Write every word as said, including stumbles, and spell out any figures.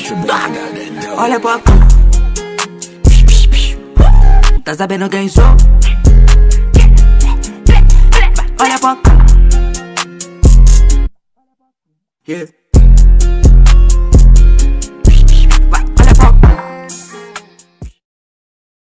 Olha pra cá. Tá sabendo quem sou? Olha pra cá. Yeah.